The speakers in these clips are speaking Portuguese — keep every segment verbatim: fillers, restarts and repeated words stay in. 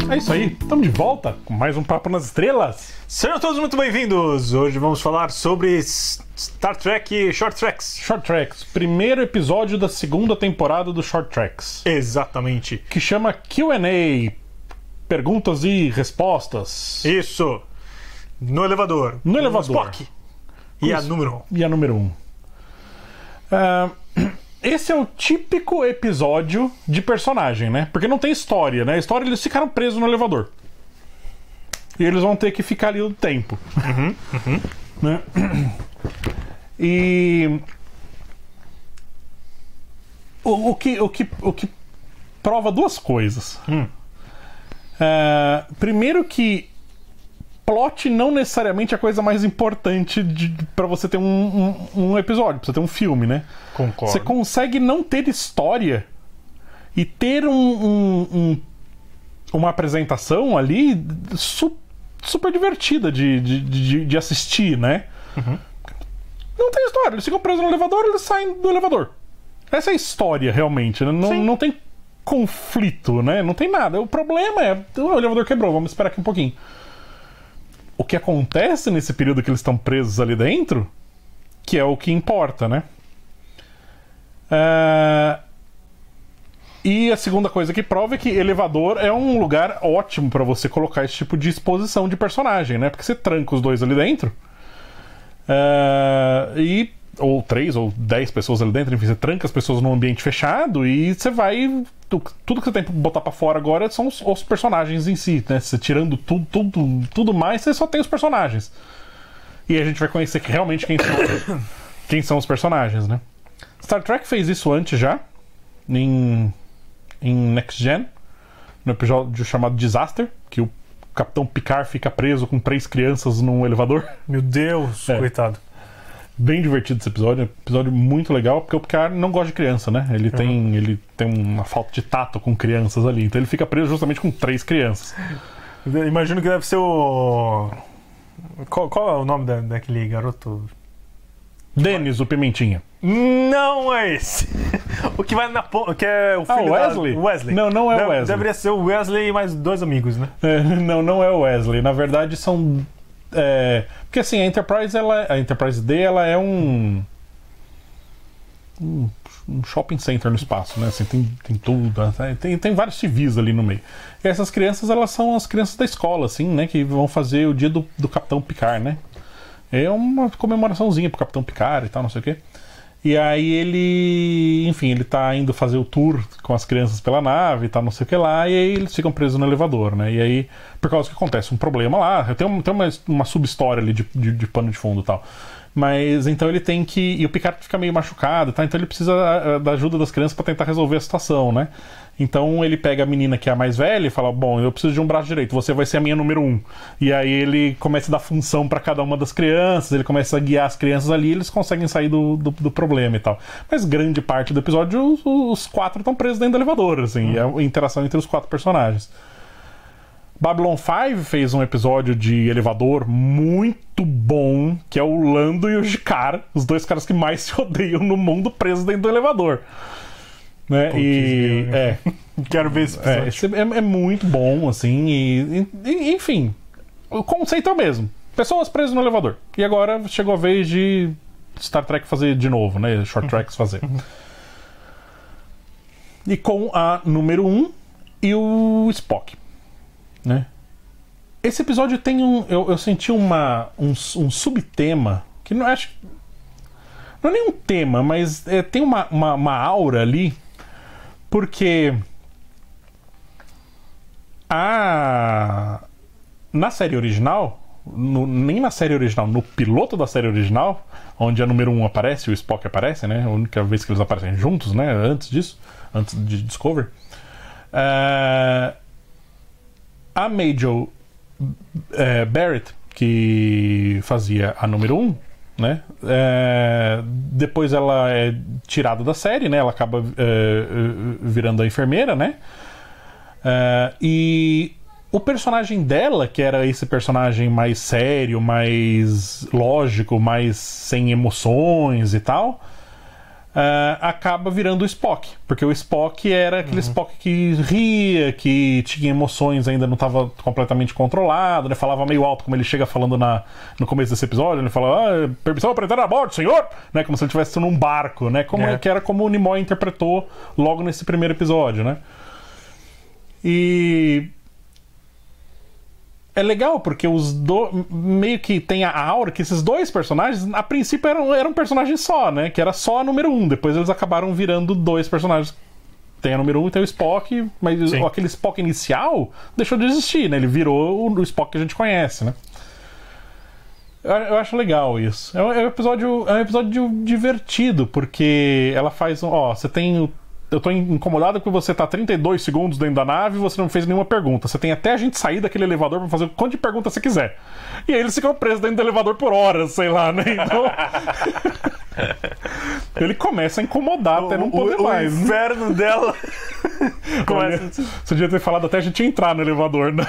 É isso aí, estamos de volta com mais um Papo nas Estrelas. Sejam todos muito bem-vindos! Hoje vamos falar sobre Star Trek Short Tracks. Short Tracks, primeiro episódio da segunda temporada do Short Tracks. Exatamente. Que chama Q and A, perguntas e respostas. Isso. No elevador. No elevador. Spock. E a número um. E a número um. Uh, esse é o típico episódio de personagem, né? Porque não tem história, né? A história, eles ficaram presos no elevador. E eles vão ter que ficar ali o tempo. Uhum, uhum. Né? E... O, o, que, o, que, o que prova duas coisas. Hum. Uh, primeiro que plot não necessariamente é a coisa mais importante de, pra você ter um, um, um episódio, pra você ter um filme, né? Concordo. Você consegue não ter história e ter um, um, um, uma apresentação ali su, super divertida de, de, de, de assistir, né? Uhum. Não tem história, eles ficam presos no elevador, eles saem do elevador. Essa é a história, realmente, né? Não, não tem conflito, né? Não tem nada. O problema é, o elevador quebrou, vamos esperar aqui um pouquinho. O que acontece nesse período que eles estão presos ali dentro, que é o que importa, né? Uh, e a segunda coisa que prova é que elevador é um lugar ótimo para você colocar esse tipo de exposição de personagem, né? Porque você tranca os dois ali dentro, uh, e ou três ou dez pessoas ali dentro, enfim, você tranca as pessoas num ambiente fechado e você vai... Tudo que você tem que botar pra fora agora são os, os personagens em si, né? Você tirando tudo, tudo, tudo mais, você só tem os personagens. E a gente vai conhecer que realmente quem são, quem são os personagens, né? Star Trek fez isso antes já, em, em Next Gen, no episódio chamado Disaster, que o Capitão Picard fica preso com três crianças num elevador. Meu Deus, é. Coitado. Bem divertido esse episódio, um episódio muito legal, porque o Picard não gosta de criança, né? Ele, uhum. tem, ele tem uma falta de tato com crianças ali, então ele fica preso justamente com três crianças. Imagino que deve ser o... Qual, qual é o nome da, daquele garoto? Denis, o Pimentinha. Não é esse. O que vai na ponta, que é o filho ah, Wesley? da... Wesley. Não, não é o Deve, Wesley. Deveria ser o Wesley e mais dois amigos, né? É, não, não é o Wesley. Na verdade são... É, porque assim, a Enterprise, ela, a Enterprise D, ela é um, um um shopping center no espaço, né? Assim, tem, tem tudo, tem, tem vários civis ali no meio. E essas crianças, elas são as crianças da escola, assim, né? Que vão fazer o dia do, do Capitão Picard, né? É uma comemoraçãozinha pro Capitão Picard e tal, não sei o quê. E aí ele, enfim, ele tá indo fazer o tour com as crianças pela nave e tal, não sei o que lá, e aí eles ficam presos no elevador, né? E aí, por causa que acontece um problema lá, tem, um, tem uma, uma sub-história ali de, de, de pano de fundo e tal. Mas então ele tem que... E o Picard fica meio machucado, tá? Então ele precisa da ajuda das crianças pra tentar resolver a situação, né? Então ele pega a menina que é a mais velha e fala: bom, eu preciso de um braço direito, você vai ser a minha número um. E aí ele começa a dar função pra cada uma das crianças, ele começa a guiar as crianças ali e eles conseguem sair do, do, do problema e tal. Mas grande parte do episódio os, os quatro estão presos dentro do elevador, assim, e é a interação entre os quatro personagens. Babylon cinco fez um episódio de elevador muito bom, que é o Lando e o G'Kar, os dois caras que mais se odeiam no mundo, presos dentro do elevador. Né? Putz, e meu, é, quero ver esse episódio. é, esse é, é muito bom, assim, e, e, enfim, o conceito é o mesmo. Pessoas presas no elevador. E agora chegou a vez de Star Trek fazer de novo, né? Short Tracks fazer. Uhum. E com a número um e o Spock. Né? Esse episódio tem um... Eu, eu senti uma, um, um subtema, que não acho... Não é nem um tema, mas é, tem uma, uma, uma aura ali, porque a... na série original, no, nem na série original, no piloto da série original, onde a número um aparece e o Spock aparece, né? A única vez que eles aparecem juntos, né? Antes disso, antes de Discovery. Uh, a Majel uh, Barrett, que fazia a número um, né? É, depois ela é tirada da série, né? Ela acaba é, virando a enfermeira, né? É, e o personagem dela, que era esse personagem mais sério, mais lógico, mais sem emoções e tal, Uh, acaba virando o Spock, porque o Spock era aquele uhum. Spock que ria, que tinha emoções, ainda não estava completamente controlado, né? Falava meio alto, como ele chega falando na, no começo desse episódio, ele fala, ah, permissão para entrar a bordo, senhor! Né? Como se ele estivesse num barco, né? Como, é. Que era como o Nimoy interpretou logo nesse primeiro episódio, né? E... é legal, porque os dois meio que tem a aura que esses dois personagens, a princípio, eram, eram um personagem só, né? Que era só a número um. Depois eles acabaram virando dois personagens. Tem a número um e tem o Spock, mas Sim. aquele Spock inicial deixou de existir, né? Ele virou o Spock que a gente conhece, né? Eu, eu acho legal isso. É um, é um episódio, é um episódio divertido, porque ela faz um... Ó, você tem o eu tô incomodado porque você tá trinta e dois segundos dentro da nave e você não fez nenhuma pergunta. Você tem até a gente sair daquele elevador pra fazer o quanto de perguntas você quiser. E aí eles ficam presos dentro do elevador por horas, sei lá, né? Então... ele começa a incomodar o, até não poder o, mais. O inferno né? dela... começa... Você devia ter falado até a gente entrar no elevador, né?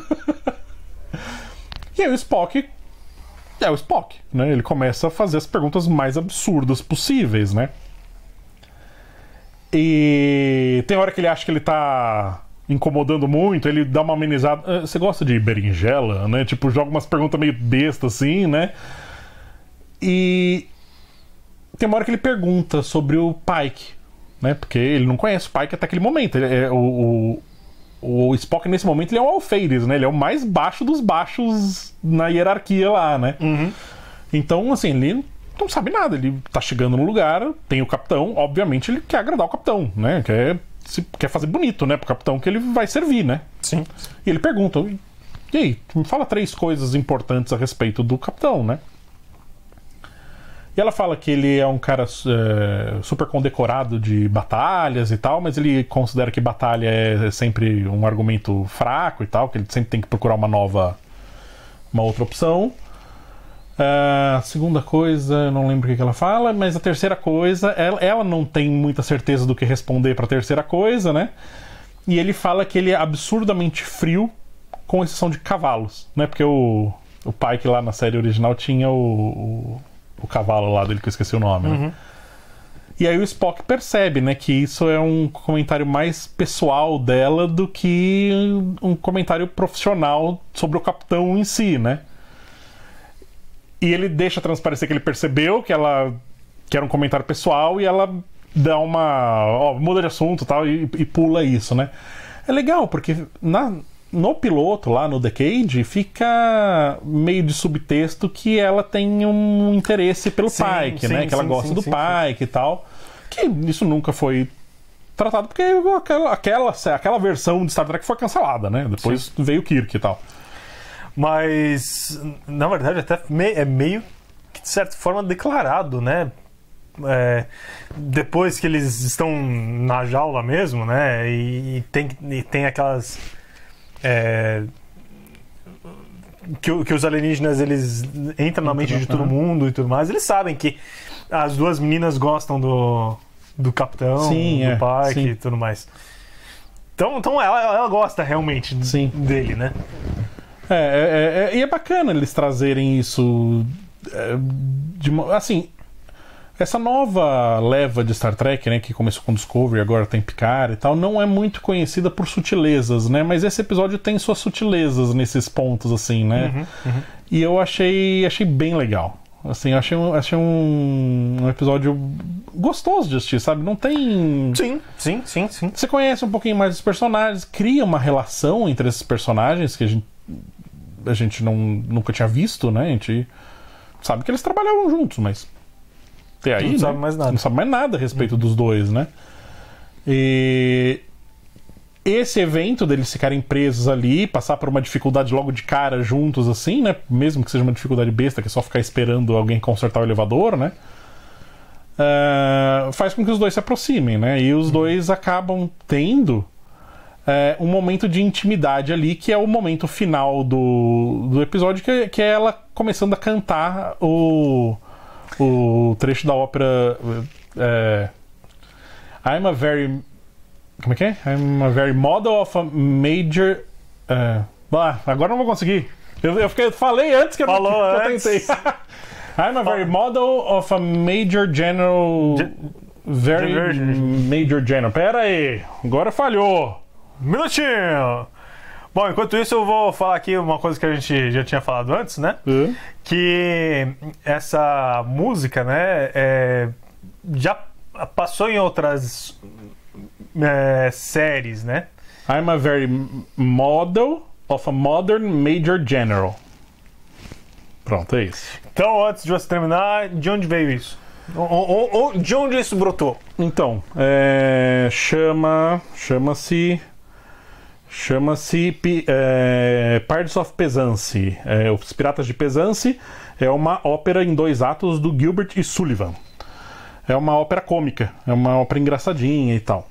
E aí o Spock... é o Spock, né? Ele começa a fazer as perguntas mais absurdas possíveis, né? E tem hora que ele acha que ele tá incomodando muito, ele dá uma amenizada. Você gosta de berinjela, né? Tipo, joga umas perguntas meio bestas assim, né? E tem uma hora que ele pergunta sobre o Pike, né? Porque ele não conhece o Pike até aquele momento. Ele é, o, o, o Spock, nesse momento, ele é um alferes, né? Ele é o mais baixo dos baixos na hierarquia lá, né? Uhum. Então, assim, ele não sabe nada, ele tá chegando no lugar, tem o capitão, obviamente ele quer agradar o capitão, né? Quer, se, quer fazer bonito, né? Pro capitão que ele vai servir, né? Sim. E ele pergunta, e aí, me fala três coisas importantes a respeito do capitão, né? E ela fala que ele é um cara é, super condecorado de batalhas e tal, mas ele considera que batalha é sempre um argumento fraco e tal, que ele sempre tem que procurar uma nova, uma outra opção. A uh, segunda coisa, eu não lembro o que, que ela fala, mas a terceira coisa, ela, ela não tem muita certeza do que responder para a terceira coisa, né? E ele fala que ele é absurdamente frio, com exceção de cavalos, né? Porque o, o Pike lá na série original tinha o, o, o cavalo lá dele, que eu esqueci o nome, né? Uhum. E aí o Spock percebe, né, que isso é um comentário mais pessoal dela do que um comentário profissional sobre o capitão em si, né? E ele deixa transparecer que ele percebeu que ela que era um comentário pessoal e ela dá uma... Ó, muda de assunto tal, e, e pula isso, né? É legal, porque na, no piloto, lá no Decade, fica meio de subtexto que ela tem um interesse pelo sim, Pike, sim, né? Sim, que ela gosta sim, do sim, Pike sim. e tal. Que isso nunca foi tratado, porque aquela, aquela, aquela versão de Star Trek foi cancelada, né? Depois sim. veio o Kirk e tal. Mas, na verdade, até me- é meio que, de certa forma, declarado, né? É, depois que eles estão na jaula mesmo, né? E, e, tem, e tem aquelas... É, que, que os alienígenas, eles entram na mente de todo mundo e tudo mais. Eles sabem que as duas meninas gostam do, do capitão, sim, do é, Pike sim. e tudo mais. Então, então ela, ela gosta realmente sim. dele, né? É, é, é, e é bacana eles trazerem isso é, de, assim, essa nova leva de Star Trek, né, que começou com Discovery, agora tem Picard e tal, não é muito conhecida por sutilezas, né, mas esse episódio tem suas sutilezas nesses pontos, assim, né, uhum, uhum. E eu achei, achei bem legal, assim, achei, achei um, um episódio gostoso de assistir, sabe, não tem... Sim, sim, sim, sim. Você conhece um pouquinho mais dos personagens, cria uma relação entre esses personagens que a gente a gente não, nunca tinha visto, né? A gente sabe que eles trabalhavam juntos, mas até aí, não né? sabe mais nada. Não sabe mais nada a respeito uhum. dos dois, né? E esse evento deles ficarem presos ali, passar por uma dificuldade logo de cara juntos, assim, né? Mesmo que seja uma dificuldade besta, que é só ficar esperando alguém consertar o elevador, né? Uh, faz com que os dois se aproximem, né? E os uhum. dois acabam tendo É, um momento de intimidade ali, que é o momento final do, do episódio, que, que é ela começando a cantar o, o trecho da ópera é, I'm a very... Como é que é? I'm a very model of a major... É, ah, agora não vou conseguir. Eu, eu, fiquei, eu falei antes que eu, Falou que eu antes. tentei. I'm a very model of a major general... Ge- Very Major General. Pera aí, agora falhou. Minutinho! Bom, enquanto isso eu vou falar aqui uma coisa que a gente já tinha falado antes, né? Uhum. Que essa música, né, é, já passou em outras é, séries, né? I'm a very model of a modern Major General. Pronto, é isso. Então, antes de você terminar, de onde veio isso? O, o, o, de onde isso brotou? Então, é, chama, chama-se, chama-se é, Pirates of Penzance. É, Os Piratas de Penzance é uma ópera em dois atos do Gilbert e Sullivan. É uma ópera cômica, é uma ópera engraçadinha e tal.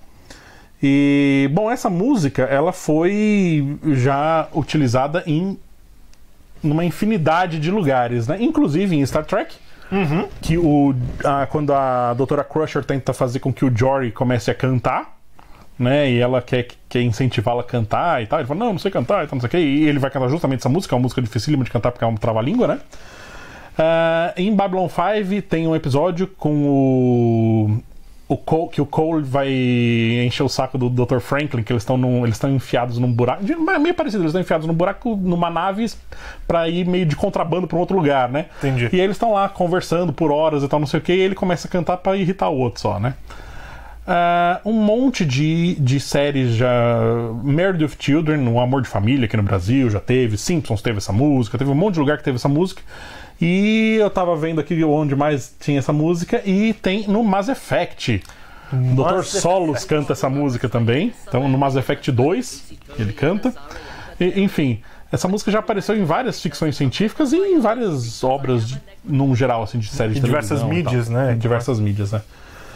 E, bom, essa música, ela foi já utilizada em numa infinidade de lugares, né? Inclusive em Star Trek. Uhum. Que o, a, quando a doutora Crusher tenta fazer com que o Jory comece a cantar, né? E ela quer, quer incentivá-la a cantar e tal. Ele fala, não, não sei cantar e tal, não sei o quê. E ele vai cantar justamente essa música, é uma música dificílima de cantar porque é uma trava-língua, né? Uh, em Babylon cinco tem um episódio com o... O Cole, que o Cole vai encher o saco do doutor Franklin, que eles estão eles estão enfiados num buraco, meio parecido, eles estão enfiados num buraco numa nave pra ir meio de contrabando pra um outro lugar, né? Entendi. E aí eles estão lá conversando por horas e tal, não sei o que, e ele começa a cantar pra irritar o outro só, né? Uh, um monte de, de séries já. Married with Children, O Amor de Família aqui no Brasil já teve, Simpsons teve essa música, teve um monte de lugar que teve essa música. E eu tava vendo aqui onde mais tinha essa música, e tem no Mass Effect. O doutor Solos canta essa música também. Então no Mass Effect dois ele canta. E, enfim, essa música já apareceu em várias ficções científicas e em várias obras, de, num geral, assim, de séries de televisão. Diversas mídias, né? Em diversas mídias, né?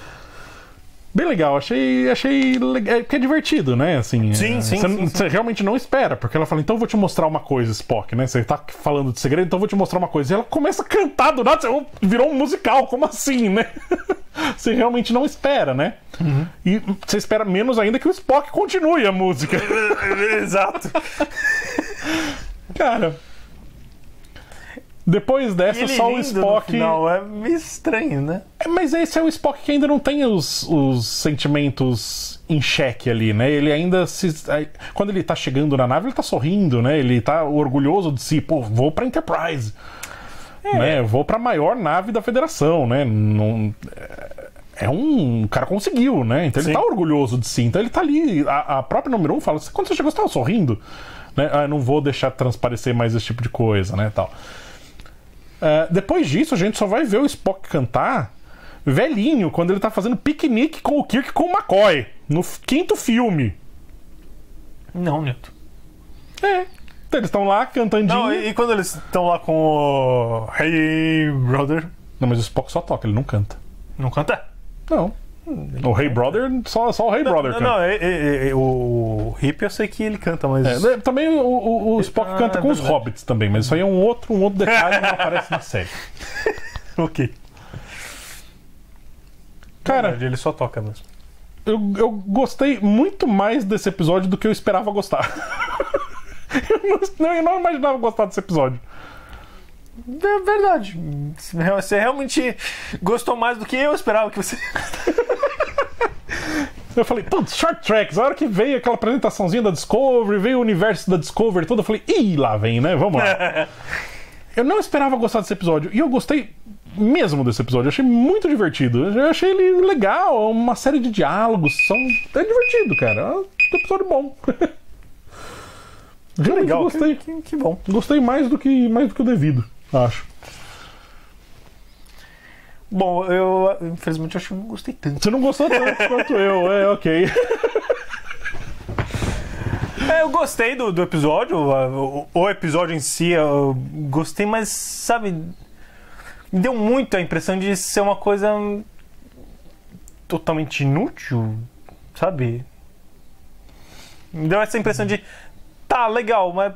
Bem legal, achei, achei legal, porque é divertido, né? Assim, sim, é, sim, você, sim, você sim. realmente não espera, porque ela fala, então eu vou te mostrar uma coisa, Spock, né? Você tá falando de segredo, então eu vou te mostrar uma coisa. E ela começa a cantar do nada, você, virou um musical, como assim, né? Você realmente não espera, né? Uhum. E você espera menos ainda que o Spock continue a música. Exato. Cara... Depois dessa, só o Spock... Não, é meio estranho, né? É, mas esse é o Spock que ainda não tem os, os sentimentos em xeque ali, né? Ele ainda se... Quando ele tá chegando na nave, ele tá sorrindo, né? Ele tá orgulhoso de si. Pô, vou pra Enterprise. É. Né? Vou pra maior nave da Federação, né? Não... É um... O cara conseguiu, né? Então ele Sim. tá orgulhoso de si. Então ele tá ali... A, a própria número um fala... Quando você chegou, você tava sorrindo? Né? Ah, não vou deixar transparecer mais esse tipo de coisa, né? Tal... Uh, depois disso, a gente só vai ver o Spock cantar velhinho, quando ele tá fazendo piquenique com o Kirk e com o McCoy, no quinto filme. Não, Neto. É. Então eles estão lá cantandinho. Não, e, e quando eles estão lá com o Hey Brother? Não, mas o Spock só toca, ele não canta. Não canta? Não. O Hey Brother, só, só o Hey não, Brother não, canta. Não, é, é, é, o Hip eu sei que ele canta, mas... É, também o, o, o Spock ah, canta com é os Hobbits também, mas isso aí é um outro, um outro detalhe que não aparece na série. Ok. Cara, verdade, ele só toca mesmo. Eu, eu gostei muito mais desse episódio do que eu esperava gostar. eu, não, eu não imaginava gostar desse episódio. É verdade. Você realmente gostou mais do que eu esperava que você... Eu falei, putz, Short Tracks, a hora que veio aquela apresentaçãozinha da Discovery, veio o universo da Discovery todo, eu falei, ih, lá vem, né? Vamos lá. Eu não esperava gostar desse episódio, e eu gostei mesmo desse episódio, eu achei muito divertido. Eu achei ele legal, uma série de diálogos, são... é divertido, cara. É um episódio bom. Que legal, gostei. Que, que, que bom. Gostei mais do que, mais do que o devido, acho. Bom, eu infelizmente acho que não gostei tanto. Você não gostou tanto quanto eu, é ok. É, eu gostei do, do episódio, o, o episódio em si, eu gostei, mas, sabe, me deu muito a impressão de ser uma coisa totalmente inútil, sabe? Me deu essa impressão de, tá, legal, mas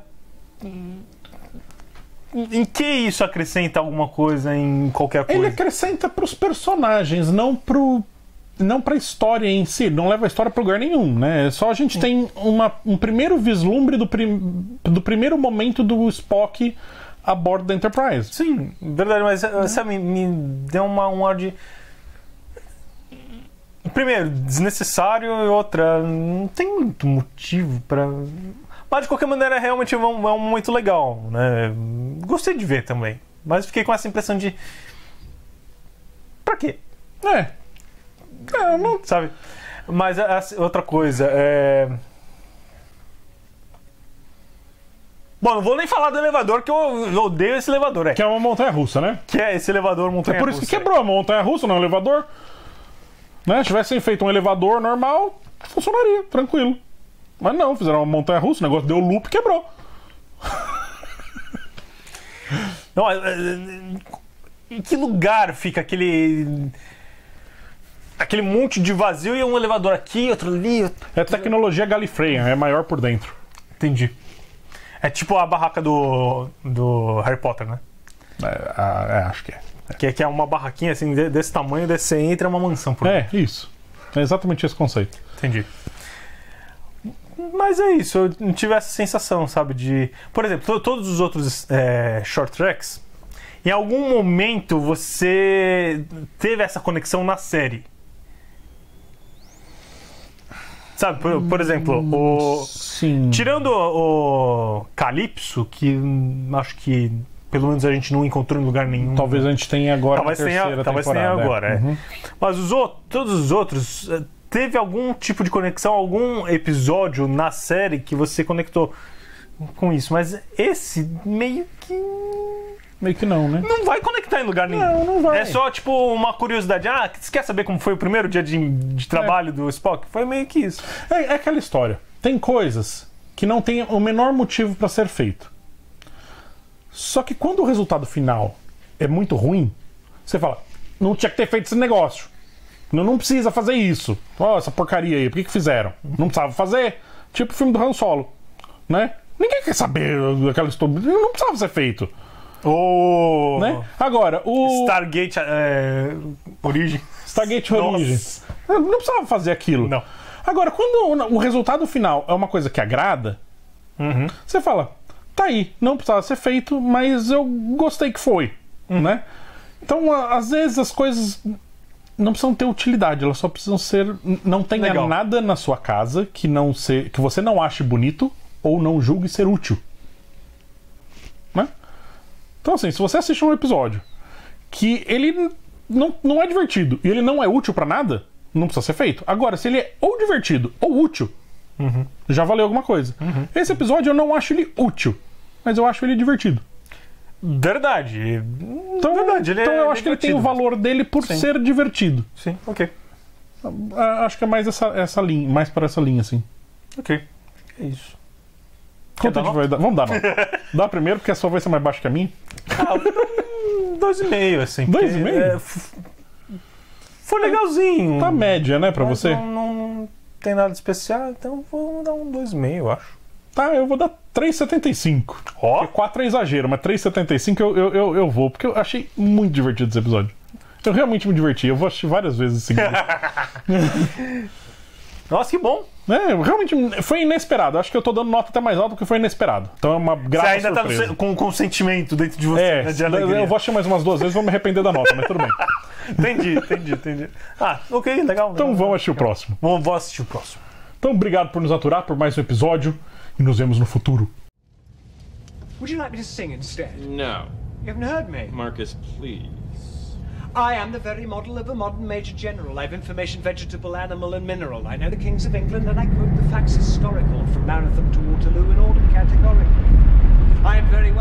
em que isso acrescenta alguma coisa em qualquer coisa? Ele acrescenta pros personagens, não pro... não pra história em si, não leva a história pra lugar nenhum, né? Só a gente Sim. tem uma, um primeiro vislumbre do, prim, do primeiro momento do Spock a bordo da Enterprise. Sim, verdade, mas sabe, me deu uma, um ar de... Primeiro, desnecessário, e outra, não tem muito motivo pra... Mas de qualquer maneira, realmente é um, é um momento legal, né? Gostei de ver também. Mas fiquei com essa impressão de... Pra quê? É. É, não... Sabe? Mas a, a, outra coisa, é... Bom, não vou nem falar do elevador, que eu, eu odeio esse elevador, é. Que é uma montanha-russa, né? Que é esse elevador montanha-russa. É por isso que quebrou a montanha-russa, não é um elevador. Né? Se tivessem feito um elevador normal, funcionaria, tranquilo. Mas não, fizeram uma montanha-russa, o negócio deu loop e quebrou. Não, em que lugar fica aquele... Aquele monte de vazio e um elevador aqui, outro ali... Outro... É tecnologia Gallifreyan, é maior por dentro. Entendi. É tipo a barraca do, do Harry Potter, né? É, a- é, acho que é. Que, que é uma barraquinha assim, de- desse tamanho, desse você entra, é uma mansão por É, isso. É exatamente esse conceito. Entendi. Mas é isso, eu não tive essa sensação, sabe, de... Por exemplo, to- todos os outros é, short tracks, em algum momento você teve essa conexão na série. Sabe, por, por exemplo, o... Sim. Tirando o, o Calypso, que hum, acho que pelo menos a gente não encontrou em lugar nenhum. Talvez a gente tenha agora Talvez na tenha, terceira talvez tenha temporada. agora, é. Uhum. Mas os outros, todos os outros, eh, teve algum tipo de conexão, algum episódio na série que você conectou com isso. Mas esse meio que Meio que não, né? não vai conectar em lugar nenhum. Não, não vai. É só tipo uma curiosidade. Ah, você quer saber como foi o primeiro dia de, de trabalho do Spock? Foi meio que isso. É, é aquela história. Tem coisas que não tem o menor motivo para ser feito. Só que quando o resultado final é muito ruim, você fala, não tinha que ter feito esse negócio. Não, não precisa fazer isso. Ó, essa porcaria aí, por que, que fizeram? Não precisava fazer. Tipo o filme do Han Solo, né? Ninguém quer saber aquela história. Não precisava ser feito. Ou Né? Agora, o Stargate é, Origem. Stargate Nossa. Origins. Não precisava fazer aquilo. Não. Agora, quando o o resultado final é uma coisa que agrada, Uhum. você fala, tá aí, não precisava ser feito, mas eu gostei que foi, né? Então, a- às vezes as coisas não precisam ter utilidade, elas só precisam ser, n- não tenha Legal. nada na sua casa que não se, que você não ache bonito ou não julgue ser útil, né? Então, assim, se você assiste um episódio que ele n- não, não é divertido e ele não é útil pra nada, não precisa ser feito. Agora, se ele é ou divertido ou útil, já valeu alguma coisa. Esse episódio eu não acho ele útil, mas eu acho ele divertido. Verdade. Então, Verdade, ele é então eu acho que ele tem o divertido valor dele por Sim. ser divertido. Sim, ok. Ah, Acho que é mais essa, essa linha, mais para essa linha, assim. Ok. É isso. Quanto dar a gente vai dar? Vamos dar nota. Dá primeiro, porque a sua vai ser mais baixa que a minha. Ah, um dois e meio, assim. Dois porque, e meio? é, f- foi legalzinho. Tá média, né, pra mas você? Não, não tem nada de especial, então vou dar um dois e meio, eu acho. Tá, eu vou dar três vírgula setenta e cinco. Ó. quatro é exagero, mas três vírgula setenta e cinco eu, eu, eu, eu vou, porque eu achei muito divertido esse episódio. Eu realmente me diverti, eu vou assistir várias vezes seguidas. Nossa, que bom. É, realmente foi inesperado. Acho que eu tô dando nota até mais alta porque foi inesperado. Então é uma Você grata ainda tá no surpresa. se- com, com sentimento dentro de você, É, né, de alegria. eu vou assistir mais umas duas vezes e vou me arrepender da nota, mas tudo bem. Entendi, entendi, entendi. Ah, ok, legal. Então legal. vamos assistir o próximo. Vamos, vou assistir o próximo. Então obrigado por nos aturar por mais um episódio e nos vemos no futuro. Would you like me to sing instead? No. You haven't heard me. Marcus, please. I am the very model of a modern Major General. I have information, vegetable, animal, and mineral. I know the kings of England, and I quote the facts historical from Marathon to Waterloo in order categorically. I am very well